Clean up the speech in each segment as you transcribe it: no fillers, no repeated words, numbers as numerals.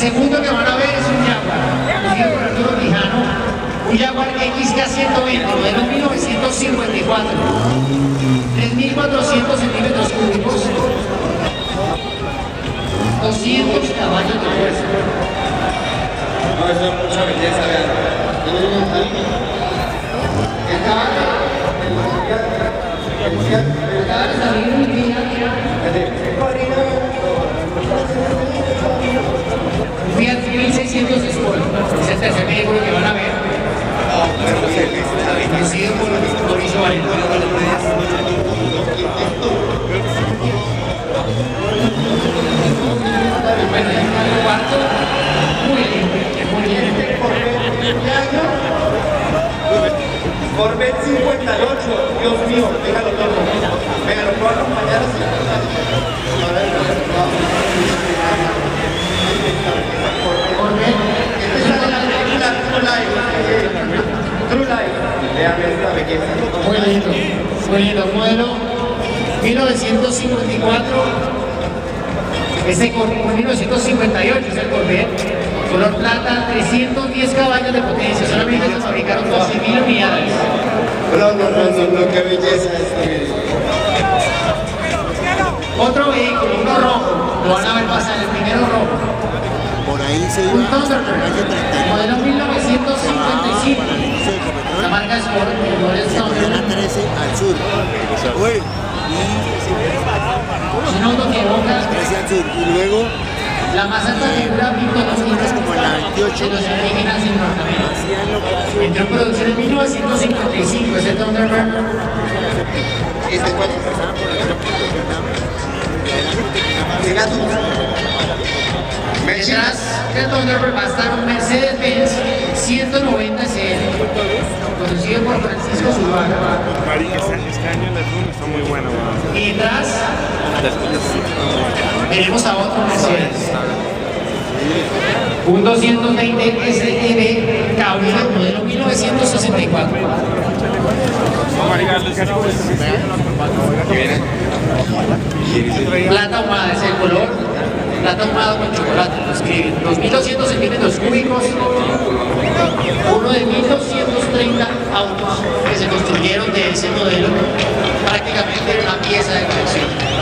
segundo que van a ver es un Jaguar, conducido por Arturo Quijano, un Jaguar XK120, modelo 1954, 3.400 centímetros cúbicos, 200 caballos de fuerza. No, eso es mucha belleza, vean. El caballo está bien muy bien. Fiat 1600 Sport, es el tercer vehículo que van a ver. Conducido por Mauricio Valero. Bueno, y el cuarto, muy bien. Corvette 58, Dios mío, déjalo todo. Venga, lo puedo acompañar así. Esta es la película True Life. Vean esta belleza. Muy lindo, modelo 1954, ese Corvette 1958 es el Corvette, color plata, 310 caballos de potencia, solamente se fabricaron 12.000 unidades. No, qué belleza Otro vehículo, uno rojo, lo van a ver pasar, el primero rojo. Por ahí se iba Un Thunderbird, calle 39. modelo 1955. La marca Sport, el modelo La Thunderbird. 13 al sur. Uy, Un auto que evoca 13 al sur. Y luego la más alta figura mitológica como la 28. de los indígenas en Norteamérica. hacían lo que Entró en producción en 1955, ese Thunderbird. ¿Este cuál es? pasaban por acá Siga tú. Detrás del Thunderbird va a estar un Mercedes-Benz 190 SL, conducido por Francisco Zuluaga. Este año la Dune está muy buena, weón. Y detrás tenemos a otro Mercedes, un 220 SEB Cabrera, modelo 1964. Plata ahumada es el color, plata ahumada con chocolate, lo escriben. 2.200 centímetros cúbicos, uno de 1.230 autos que se construyeron de ese modelo, prácticamente una pieza de colección.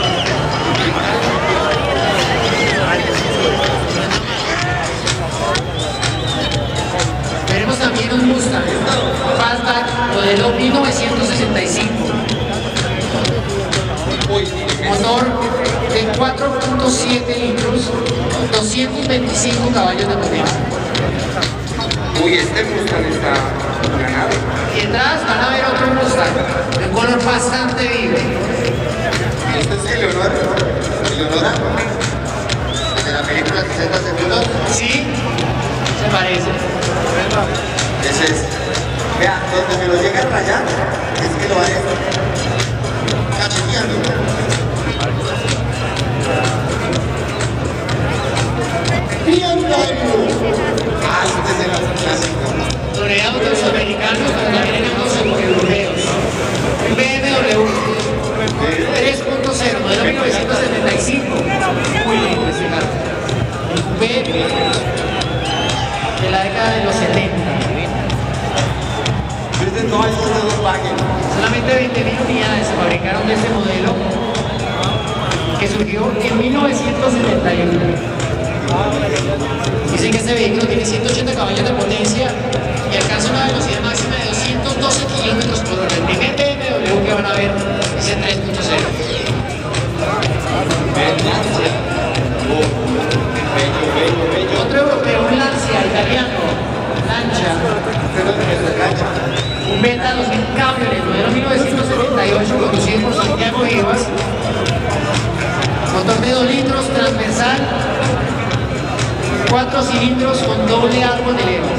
Tenemos también un Mustang Fastback modelo 1965. Motor de 4.7 litros, 225 caballos de potencia. Uy, este Mustang está ganado. Y detrás van a ver otro Mustang de un color bastante vivo. Este es Eleonora. Eleonora. De la película 60 segundos. Sí, se parece. Ese es. Vea, donde me lo llega a rayar, es que lo va a cacheteando. Ah, este es de las clásicas. Sobre autos americanos, pero también hay autos europeos. Un BMW 3.0, modelo 1975. Muy lindo ese carro. Un coupé de la década de los 70. Este no es de Volkswagen. Solamente 20.000 unidades se fabricaron de este modelo, que surgió en 1971. Dicen que este vehículo tiene 180 caballos de potencia y alcanza una velocidad máxima de 212 kilómetros por hora. El primer BMW que van a ver es el 3.0. Otro europeo, un Lancia italiano, Lancia, un Beta 2000 Cabriolet, modelo 1978, conducido por Santiago Vivas, motor de 2 litros, transversal, 4 cilindros con doble árbol de levas.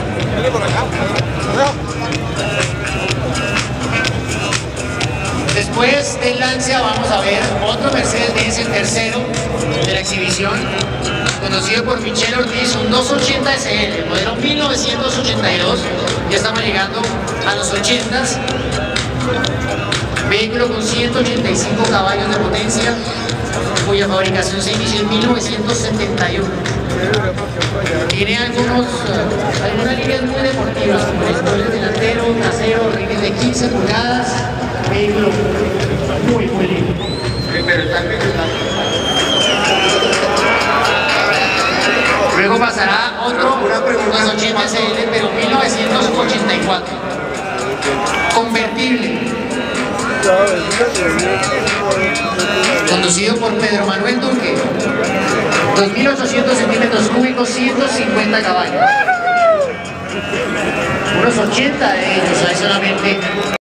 Después del Lancia vamos a ver otro Mercedes-Benz, el tercero de la exhibición, conocido por Michel Ortiz, un 280 SL, modelo 1982, ya estamos llegando a los 80s, vehículo con 185 caballos de potencia, cuya fabricación se inició en 1971. Tiene algunas líneas muy deportivas, como el spoiler delantero, trasero, rines de 15 pulgadas, vehículo muy lindo. Luego pasará otro 280 SL, pero 1984, convertible, conducido por Pedro Manuel Duque, 2.800 centímetros cúbicos, 150 caballos, unos 80 de ellos hay solamente